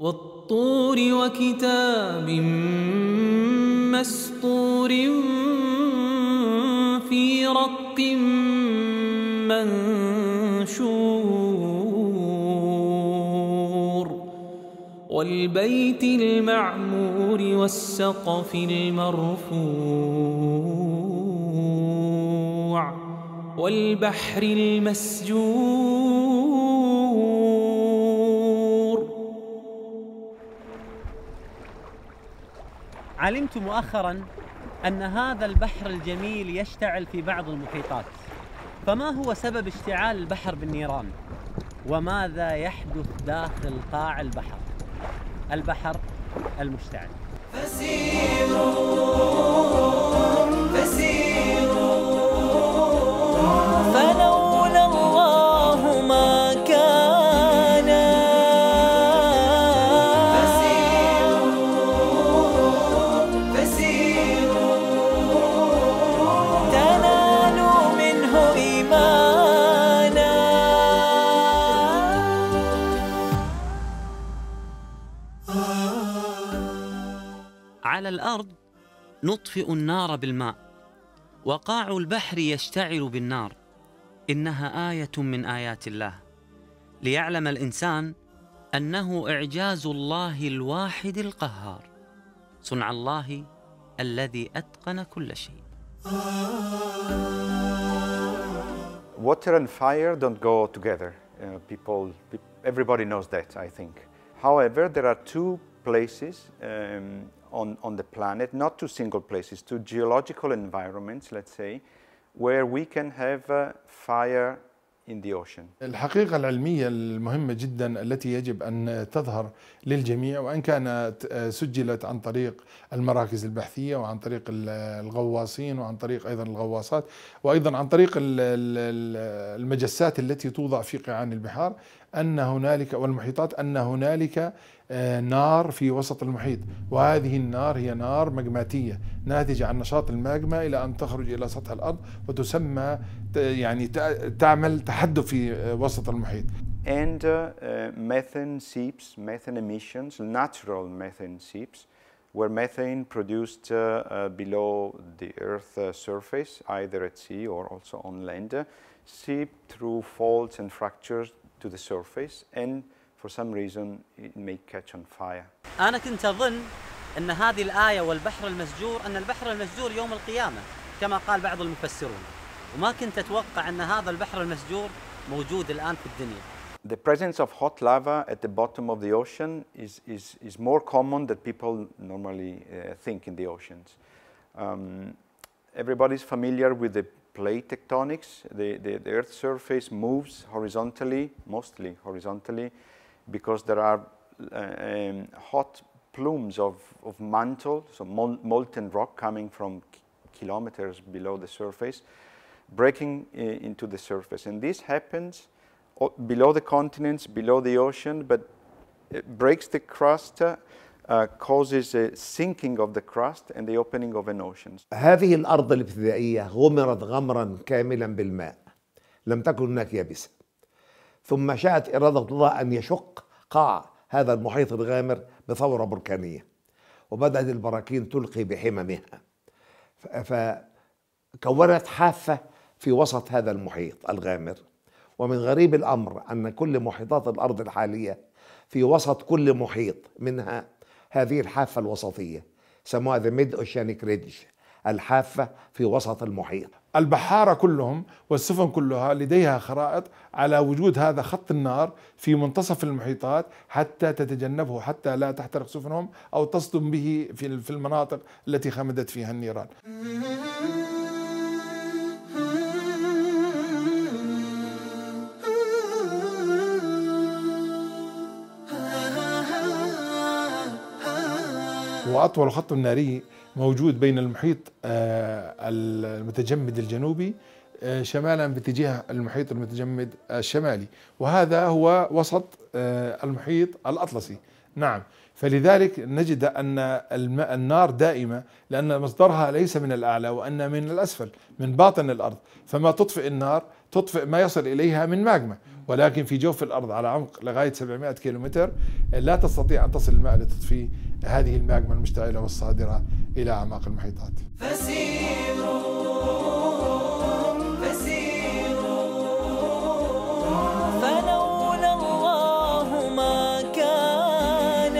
والطور وكتاب مسطور في رق منشور والبيت المعمور والسقف المرفوع والبحر المسجور. علمت مؤخرا أن هذا البحر الجميل يشتعل في بعض المحيطات، فما هو سبب اشتعال البحر بالنيران؟ وماذا يحدث داخل قاع البحر؟ البحر المشتعل. فلولا الله ما كان تنالوا منه إيمانا. على الأرض نطفئ النار بالماء، وقاع البحر يشتعل بالنار. إنها آية من آيات الله، ليعلم الإنسان أنه إعجاز الله الواحد القهار، صنع الله الذي أتقن كل شيء. Water and fire don't go together. Everybody knows that, I think. However, there are two places on the planet, not two single places, two geological environments, let's say, where we can have fire in the ocean. الحقيقة العلمية المهمة جدا التي يجب أن تظهر للجميع، وإن كانت سجلت عن طريق المراكز البحثية وعن طريق الغواصين وعن طريق أيضا الغواصات وأيضا عن طريق المجسات التي توضع في قيعان البحار، أن هنالك والمحيطات أن هنالك نار في وسط المحيط، وهذه النار هي نار ماجماتية ناتجة عن نشاط الماجما إلى أن تخرج إلى سطح الأرض وتسمى يعني تعمل تحدث في وسط المحيط. And methane seeps, methane emissions, natural methane seeps, where methane produced below the Earth's surface, either at sea or also on land, seep through faults and fractures to the surface, and for some reason it may catch on fire. أنا كنت أظن أن هذه الآية والبحر المسجور أن البحر المسجور يوم القيامة كما قال بعض المفسرون، وما كنت أتوقع أن هذا البحر المسجور موجود الآن في الدنيا. The presence of hot lava at the bottom of the ocean is more common than people normally think in the oceans. Everybody's familiar with the plate tectonics. The Earth's surface moves horizontally, mostly horizontally, because there are hot plumes of mantle, so molten rock coming from kilometers below the surface, breaking into the surface. And this happens below the continents, below the ocean, but it breaks the crust, causes a sinking of the crust and the opening of an ocean. هذه الأرض الابتدائية غمرت غمرا كاملا بالماء، لم تكن هناك يابسة، ثم شاءت إرادة الله أن يشق قاع هذا المحيط الغامر بثورة بركانية، وبدأت البراكين تلقي بحممها، فكونت حافة في وسط هذا المحيط الغامر. ومن غريب الأمر أن كل محيطات الأرض الحالية في وسط كل محيط منها هذه الحافة الوسطية، سموها The Mid Oceanic Ridge، الحافة في وسط المحيط. البحارة كلهم والسفن كلها لديها خرائط على وجود هذا خط النار في منتصف المحيطات حتى تتجنبه، حتى لا تحترق سفنهم أو تصدم به في المناطق التي خمدت فيها النيران. وأطول خط ناري موجود بين المحيط المتجمد الجنوبي شمالا باتجاه المحيط المتجمد الشمالي، وهذا هو وسط المحيط الأطلسي نعم، فلذلك نجد أن النار دائمة، لأن مصدرها ليس من الأعلى وأن من الأسفل، من باطن الأرض. فما تطفئ النار تطفئ ما يصل إليها من ماجما، ولكن في جوف الأرض على عمق لغاية 700 كيلومتر لا تستطيع أن تصل الماء لتطفي هذه الماجما المشتعلة والصادرة إلى أعماق المحيطات. فلولا الله ما كان.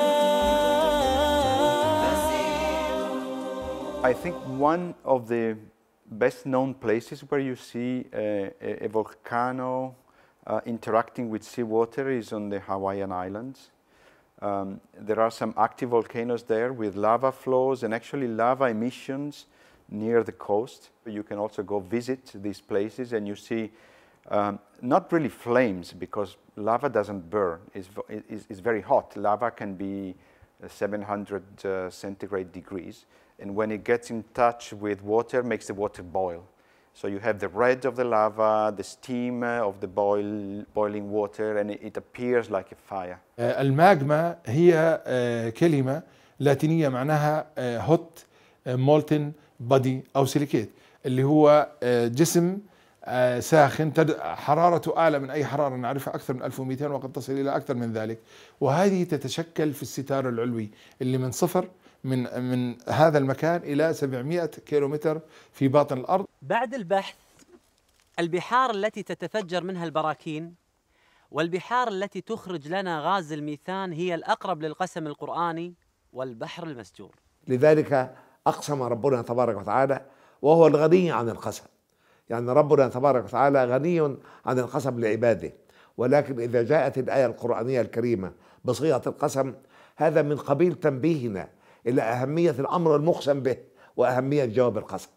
I think one of the best known places where you see a volcano interacting with seawater is on the Hawaiian Islands. There are some active volcanoes there with lava flows and actually lava emissions near the coast. You can also go visit these places and you see not really flames, because lava doesn't burn. It's very hot. Lava can be 700 centigrade degrees, and when it gets in touch with water, makes the water boil. So you have the red of the lava, the steam of the boiling water, and it appears like a fire. الماجما هي كلمة لاتينية معناها hot molten body أو silicate، اللي هو جسم ساخن حرارته أعلى من أي حرارة نعرفها، أكثر من 1200 وقد تصل إلى أكثر من ذلك، وهذه تتشكل في الستار العلوي اللي من صفر من هذا المكان إلى 700 كيلومتر في باطن الأرض. بعد البحث، البحار التي تتفجر منها البراكين والبحار التي تخرج لنا غاز الميثان هي الأقرب للقسم القرآني والبحر المسجور. لذلك أقسم ربنا تبارك وتعالى وهو الغني عن القسم. يعني ربنا تبارك وتعالى غني عن القسم لعباده، ولكن إذا جاءت الآية القرآنية الكريمة بصيغة القسم، هذا من قبيل تنبيهنا إلى أهمية الأمر المقسم به وأهمية جواب القسم.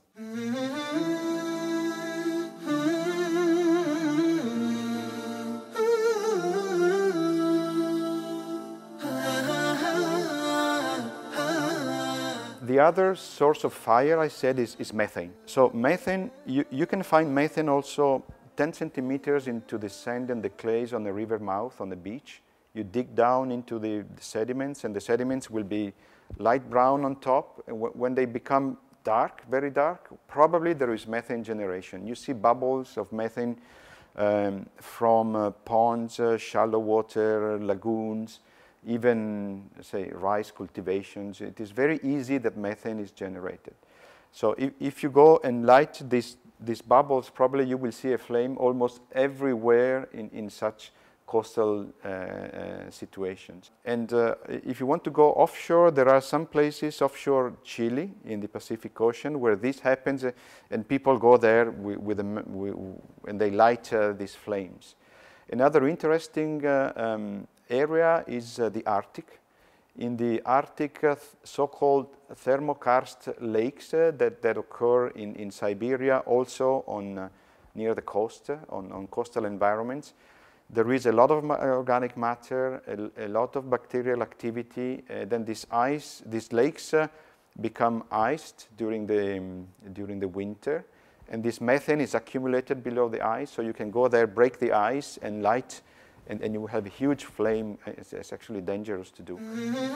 The other source of fire, I said, is methane. So methane, you can find methane also 10 centimeters into the sand and the clays on the river mouth, on the beach. You dig down into the sediments, and the sediments will be light brown on top. And when they become dark, very dark, probably there is methane generation. You see bubbles of methane from ponds, shallow water, lagoons, even, say, rice cultivations. It is very easy that methane is generated. So if you go and light these bubbles, probably you will see a flame almost everywhere in such coastal situations. And if you want to go offshore, there are some places offshore Chile in the Pacific Ocean where this happens, and people go there and they light these flames. Another interesting area is the Arctic. In the Arctic, so-called thermokarst lakes that occur in Siberia, also near the coast, on coastal environments. There is a lot of organic matter, a lot of bacterial activity. Then these lakes become iced during the winter, and this methane is accumulated below the ice. So you can go there, break the ice, and light, and you will have a huge flame. It's actually dangerous to do.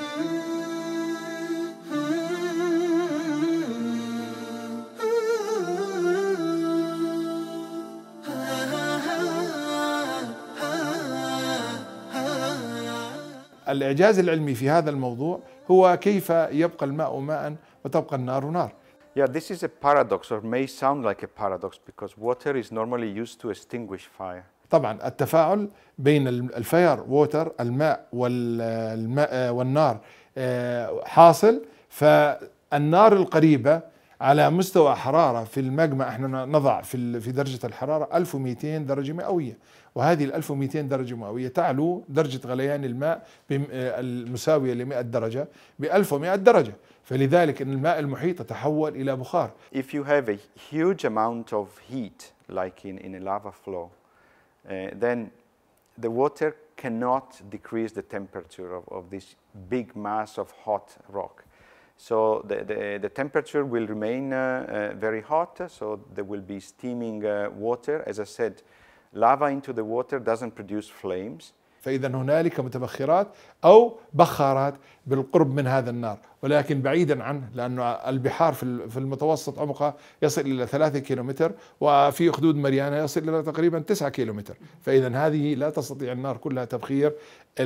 الإعجاز العلمي في هذا الموضوع هو كيف يبقى الماء ماء وتبقى النار نار. Yeah, this is a paradox, or may sound like a paradox, because water is normally used to extinguish fire. طبعا التفاعل بين الفاير ووتر، الماء والنار حاصل، فالنار القريبة على مستوى حرارة في الماجما احنا نضع في درجة الحرارة 1200 درجة مئوية، وهذه ال 1200 درجة مئوية تعلو درجة غليان الماء المساوية ل 100 درجة ب 1100 درجة، فلذلك ان الماء المحيط تحول إلى بخار. If you have a huge amount of heat, like in a lava flow, then the water cannot decrease the temperature of this big mass of hot rock. So the temperature will remain very hot, so there will be steaming water. As I said, lava into the water doesn't produce flames. فإذا هنالك متبخرات أو بخارات بالقرب من هذا النار، ولكن بعيدا عنه، لأن البحار في المتوسط عمقها يصل إلى 3 كيلومتر، وفي خدود ماريانا يصل إلى تقريبا 9 كيلومتر. فإذا هذه لا تستطيع النار كلها تبخير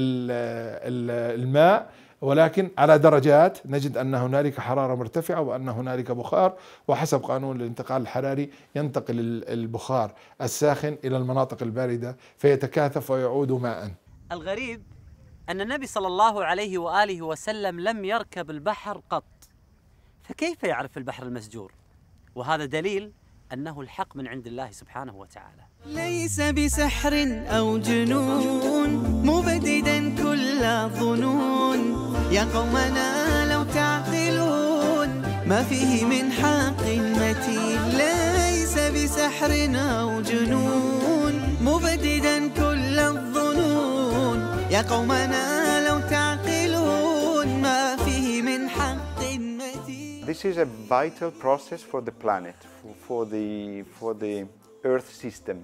الماء، ولكن على درجات نجد أن هنالك حرارة مرتفعة وأن هنالك بخار، وحسب قانون الانتقال الحراري ينتقل البخار الساخن إلى المناطق الباردة فيتكاثف ويعود ماء. الغريب أن النبي صلى الله عليه وآله وسلم لم يركب البحر قط، فكيف يعرف البحر المسجور؟ وهذا دليل أنه الحق من عند الله سبحانه وتعالى. ليس بسحر أو جنون مبددا كل الظنون، يا قومنا لو تعقلون ما فيه من حق متين. ليس بسحر أو جنون مبددا كل الظنون، يا قومنا لو تعقلون ما فيه من حق متين. This is a vital process for the planet, for the Earth system.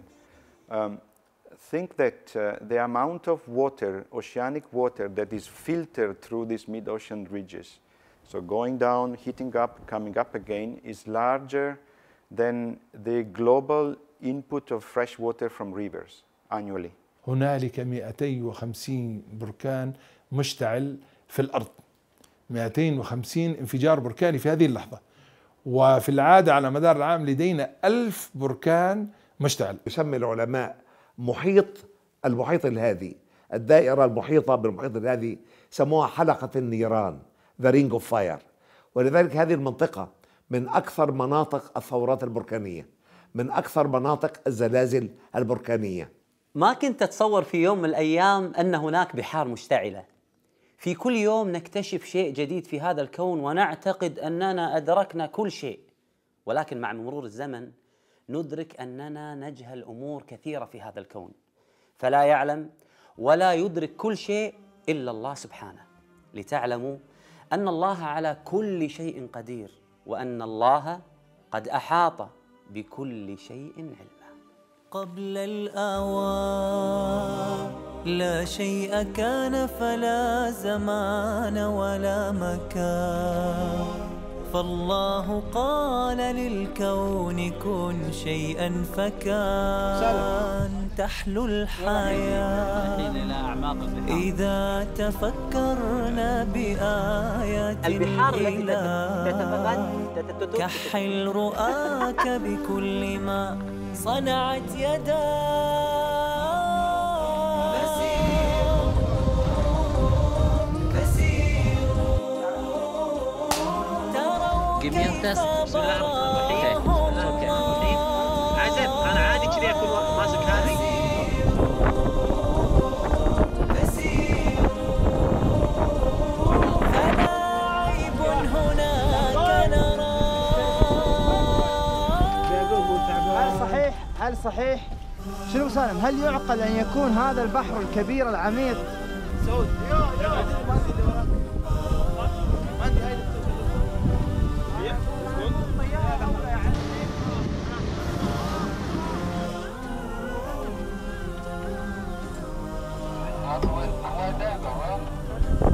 Think that the amount of water, oceanic water, that is filtered through these mid-ocean ridges, so going down, heating up, coming up again, is larger than the global input of fresh water from rivers annually. هنالك 250 بركان مشتعل في الأرض، 250 انفجار بركاني في هذه اللحظة، وفي العادة على مدار العام لدينا 1000 بركان مشتعل. يسمي العلماء المحيط الهادي، الدائرة المحيطة بالمحيط الهادي سموها حلقة النيران، The Ring of Fire. ولذلك هذه المنطقة من أكثر مناطق الثورات البركانية، من أكثر مناطق الزلازل البركانية. ما كنت أتصور في يوم من الأيام أن هناك بحار مشتعلة. في كل يوم نكتشف شيء جديد في هذا الكون ونعتقد أننا أدركنا كل شيء، ولكن مع مرور الزمن ندرك أننا نجهل أمور كثيرة في هذا الكون، فلا يعلم ولا يدرك كل شيء إلا الله سبحانه، لتعلموا أن الله على كل شيء قدير، وأن الله قد أحاط بكل شيء علما. قبل الآوان لا شيء كان، فلا زمان ولا مكان، فالله قال للكون كن شيئا فكان. تحلو الحياة إذا تفكرنا بآيات الإله، كحل رؤاك بكل ما صنعت يداك. بسم الله الرحمن الرحيم. اوكي عزب انا عادي كذي اكون ماسك هذه. فلا عيب هناك نرى. هل صحيح شنو سالم، هل يعقل ان يكون هذا البحر الكبير العميق هو دابة